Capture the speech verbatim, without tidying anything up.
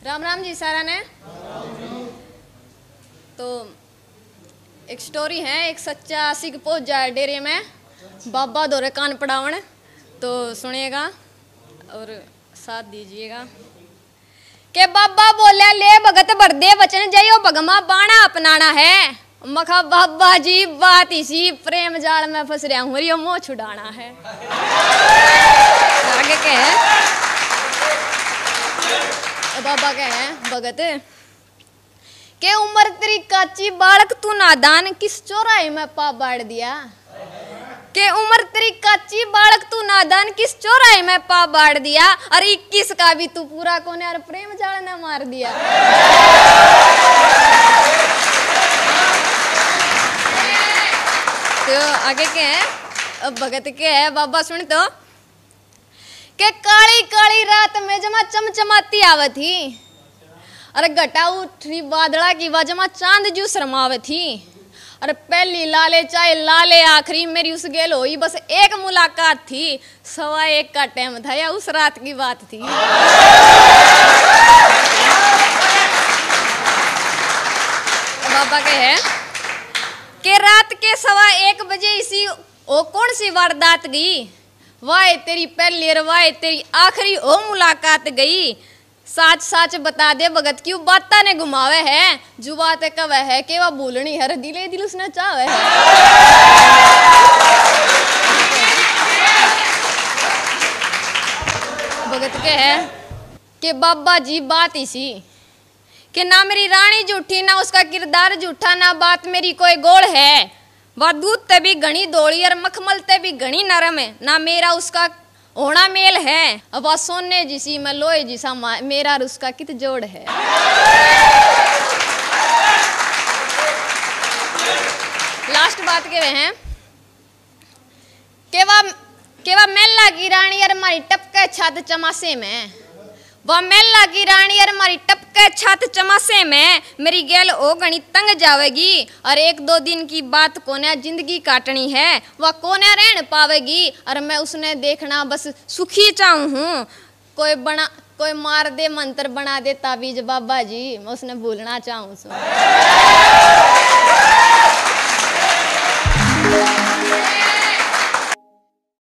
राम राम जी सारा ने। तो एक स्टोरी है, एक सच्चा आशिक पहुंच जाए डेरे में, बाबा दौरे कान पड़ावन। तो सुनिएगा और साथ दीजिएगा। के बाबा बोले ले भगत भर दे वचन जयो भगमा बाणा अपनाना है। मखा बाबा जी बात इसी प्रेम जाल में फंस रहा हूँ, यो मोह छुड़ाना है। आगे क्या है? बाबा क्या है भगत के उम्र तेरी काची बालक तू नादान किस चौराहे में पा बाढ़ दिया। के उम्र तेरी काची बालक तू नादान किस चौराहे में पा बाढ़ दिया। अरे इक्कीस का भी तू पूरा कोने और प्रेम जाल ने मार दिया। तो आगे क्या है? अब भगत क्या है बाबा सुन तो के काली काली रात में जमा चमचमाती आवत थी। अरे घटा उठी बादला की वजमा चांद जू शर्मावत थी। अरे पहली लाले चाहे लाले आखिरी मेरी उस गेल होई बस एक मुलाकात थी। सवा एक का टाइम था या उस रात की बात थी। बाबा के है के रात के सवा एक बजे इसी ओ कौन सी वारदात गई। वाह तेरी पहली और वाह तेरी आखिरी ओ मुलाकात गई। साच साच बता दे भगत क्यों बाता ने घुमावे है। जो बात कब है कि वह भूलनी हर दिले दिल उसने चाहे है। भगत के है कि बाबा जी बात इसी कि ना मेरी रानी झूठी ना उसका किरदार झूठा ना बात मेरी कोई गोल है। वह दूध ते भी घनी दौड़ी और मखमल ते भी घनी नरम है। ना मेरा उसका होना मेल है। अब वह सोने जिसी मैं लोहे जिसा मेरा और उसका कित जोड़ है। लास्ट बात के वे हैं कि वह कि वह मेला की रानी और हमारी टपके छत चमासे में। वह मेला की रानी और हमारी टपके छत चमासे में मेरी गैल ओ गणी तंग जावेगी। और एक दो दिन की बात कोने जिंदगी काटनी है। वह कोने रहन पावेगी और मैं उसने देखना बस सुखी चाहूँ हूँ। कोई बना कोई मार दे मंत्र बना दे ताबीज बाबा जी मैं उसने भूलना चाहूँ।